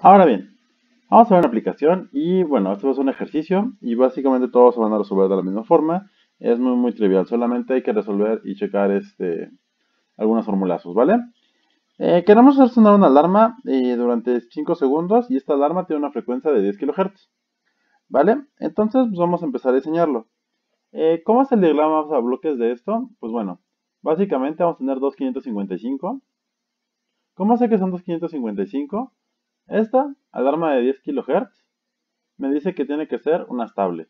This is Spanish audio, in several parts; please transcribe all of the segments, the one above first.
Ahora bien, vamos a ver una aplicación y bueno, esto es un ejercicio y básicamente todos se van a resolver de la misma forma. Es muy trivial, solamente hay que resolver y checar algunos formulazos, ¿vale? Queremos hacer sonar una alarma durante 5 segundos y esta alarma tiene una frecuencia de 10 kHz, ¿vale? Entonces pues vamos a empezar a diseñarlo. ¿Cómo es el diagrama a bloques de esto? Pues bueno, básicamente vamos a tener dos 555. ¿Cómo sé que son dos 555? Esta alarma de 10 kHz me dice que tiene que ser una estable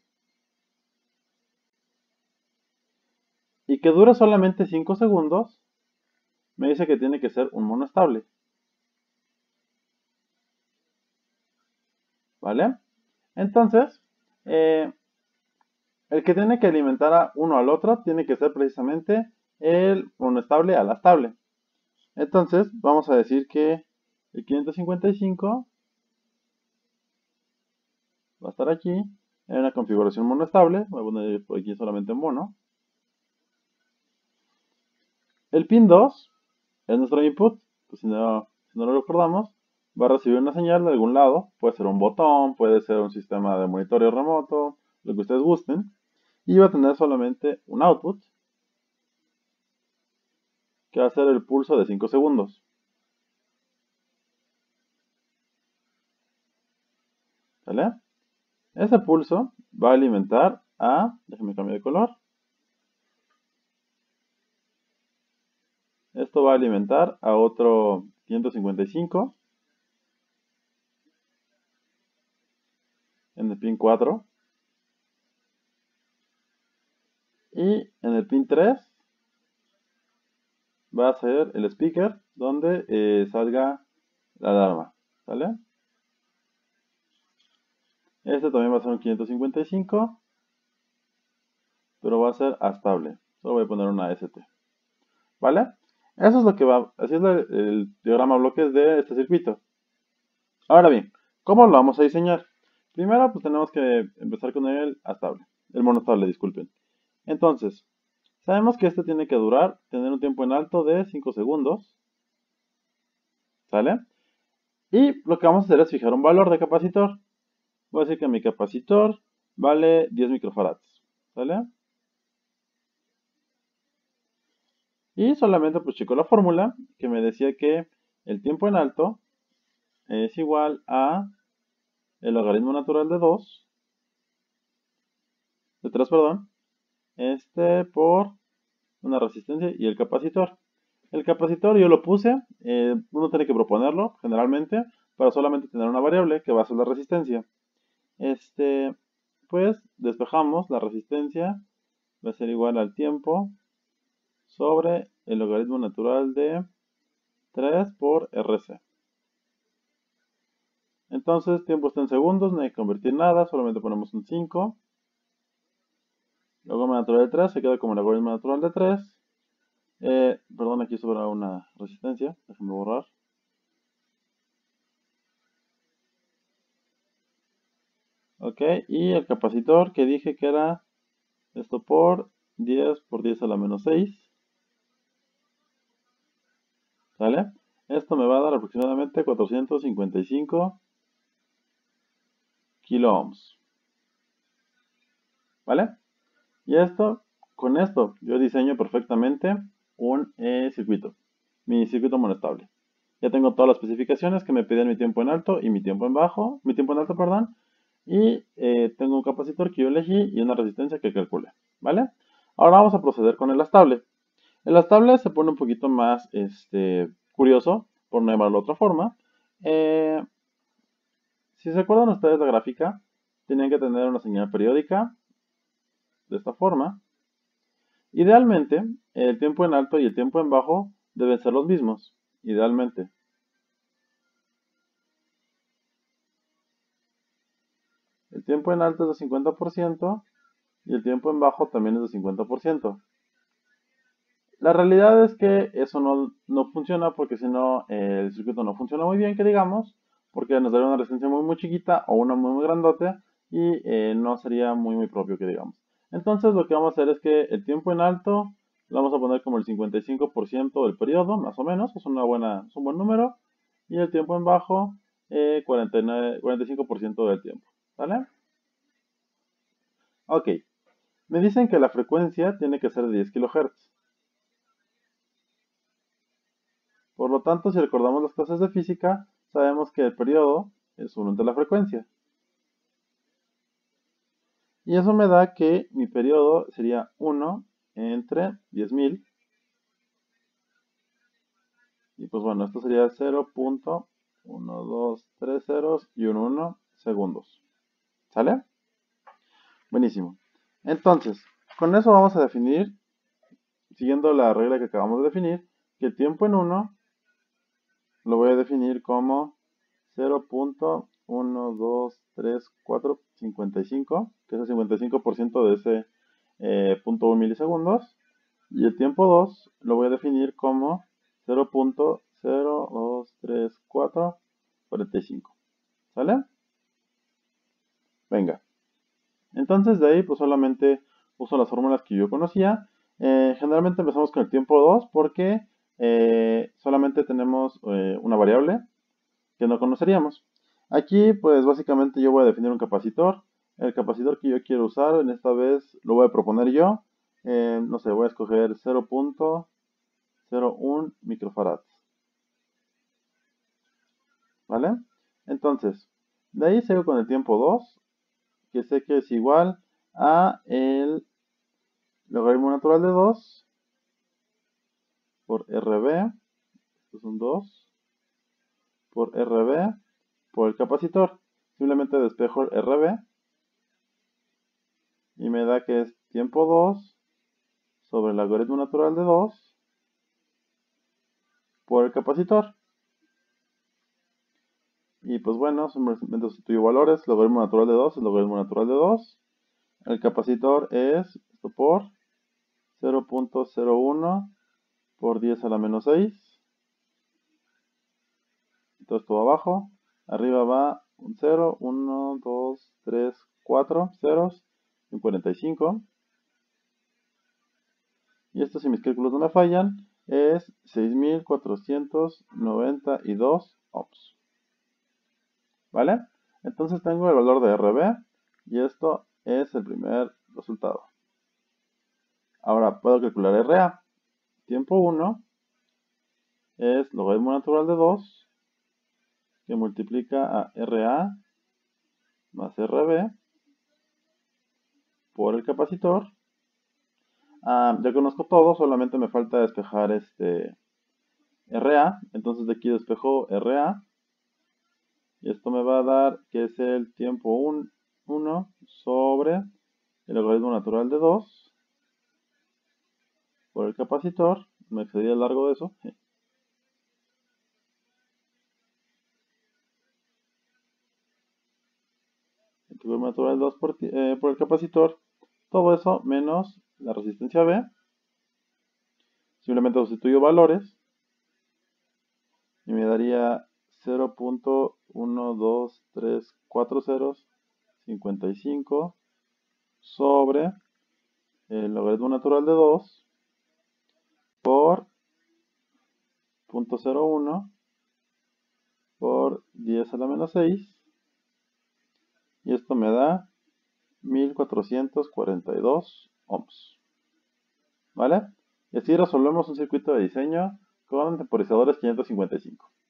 y que dura solamente 5 segundos, me dice que tiene que ser un monoestable, ¿vale? Entonces, eh, el que tiene que alimentar a uno al otro tiene que ser precisamente el monoestable a la estable. Entonces, vamos a decir que el 555 va a estar aquí en una configuración monoestable. Voy a poner por aquí solamente mono. El pin 2 es nuestro input, pues si no lo recordamos, va a recibir una señal de algún lado, puede ser un botón, puede ser un sistema de monitoreo remoto, lo que ustedes gusten, y va a tener solamente un output, que va a ser el pulso de 5 segundos. ¿Vale? Ese pulso va a alimentar a, déjenme cambiar de color, esto va a alimentar a otro 555 en el pin 4 y en el pin 3 va a ser el speaker donde salga la alarma, ¿vale? Este también va a ser un 555, pero va a ser astable. Solo voy a poner una ST, ¿vale? Eso es lo que va, así es el diagrama bloques de este circuito. Ahora bien, ¿cómo lo vamos a diseñar? Primero, pues tenemos que empezar con el astable, el monostable, disculpen. Entonces, sabemos que este tiene que durar, tener un tiempo en alto de 5 segundos, ¿sale? Y lo que vamos a hacer es fijar un valor de capacitor. Voy a decir que mi capacitor vale 10 microfarads, ¿sale? Y solamente pues checo la fórmula que me decía que el tiempo en alto es igual a el logaritmo natural de 2, de 3, perdón, por una resistencia y el capacitor. El capacitor yo lo puse, uno tiene que proponerlo generalmente para solamente tener una variable que va a ser la resistencia. Pues despejamos la resistencia, va a ser igual al tiempo sobre el logaritmo natural de 3 por RC. Entonces, tiempo está en segundos, no hay que convertir nada, solamente ponemos un 5. Logaritmo natural de 3 se queda como el logaritmo natural de 3. Perdón, aquí sobra una resistencia, déjenme borrar. Ok, y el capacitor que dije que era esto por 10 a la menos 6. ¿Sale? Esto me va a dar aproximadamente 455 kilo ohms. ¿Vale? Y con esto, yo diseño perfectamente un circuito, mi circuito monostable. Ya tengo todas las especificaciones que me piden mi tiempo en alto y mi tiempo en alto, perdón, y tengo un capacitor que yo elegí y una resistencia que calculé, ¿vale? Ahora vamos a proceder con el estable. El estable se pone un poquito más curioso, por no llamarlo de otra forma. Eh, si se acuerdan ustedes la gráfica, tenían que tener una señal periódica de esta forma. Idealmente, el tiempo en alto y el tiempo en bajo deben ser los mismos, idealmente. El tiempo en alto es de 50% y el tiempo en bajo también es de 50%. La realidad es que eso no funciona porque si no el circuito no funciona muy bien, que digamos, porque nos daría una resistencia muy chiquita o una muy grandote y no sería muy propio, que digamos. Entonces lo que vamos a hacer es que el tiempo en alto lo vamos a poner como el 55% del periodo, más o menos, es un buen número, y el tiempo en bajo 45% del tiempo. ¿Vale? Ok. Me dicen que la frecuencia tiene que ser de 10 kHz. Por lo tanto, si recordamos las clases de física, sabemos que el periodo es 1 entre la frecuencia. Y eso me da que mi periodo sería 1 entre 10.000. Y pues bueno, esto sería 0.1230 ceros y un 1 segundos. ¿Sale? Buenísimo. Entonces, con eso vamos a definir, siguiendo la regla que acabamos de definir, que el tiempo en 1 lo voy a definir como 0.123455, que es el 55% de ese 0.1 milisegundos. Y el tiempo 2 lo voy a definir como 0.023445. ¿Sale? Venga. Entonces de ahí pues solamente uso las fórmulas que yo conocía. Generalmente empezamos con el tiempo 2 porque solamente tenemos una variable que no conoceríamos. Aquí pues básicamente yo voy a definir un capacitor. El capacitor que yo quiero usar en esta vez lo voy a proponer yo. No sé, voy a escoger 0.01 microfarads. ¿Vale? Entonces, de ahí sigo con el tiempo 2, que sé que es igual a el logaritmo natural de 2 por RB, esto es un 2, por RB, por el capacitor. Simplemente despejo el RB y me da que es tiempo 2 sobre el logaritmo natural de 2 por el capacitor. Y pues bueno, simplemente sustituyo valores, logaritmo natural de 2 es logaritmo natural de 2. El capacitor es esto por 0.01 por 10 a la menos 6. Entonces todo abajo. Arriba va un 0, 1, 2, 3, 4 ceros, un 45. Y esto, si mis cálculos no me fallan, es 6492 ohms. ¿Vale? Entonces tengo el valor de RB y esto es el primer resultado. Ahora puedo calcular RA. Tiempo 1 es logaritmo natural de 2 que multiplica a RA más RB por el capacitor. Ya conozco todo, solamente me falta despejar este RA. Entonces de aquí despejo RA. Y esto me va a dar que es el tiempo 1 sobre el logaritmo natural de 2 por el capacitor. Me excedí el largo de eso. El logaritmo natural de 2 por el capacitor. Todo eso menos la resistencia B. Simplemente sustituyo valores. Y me daría 0.1234055 sobre el logaritmo natural de 2 por 0.01 por 10 a la menos 6. Y esto me da 1442 ohms. ¿Vale? Y así resolvemos un circuito de diseño con temporizadores 555.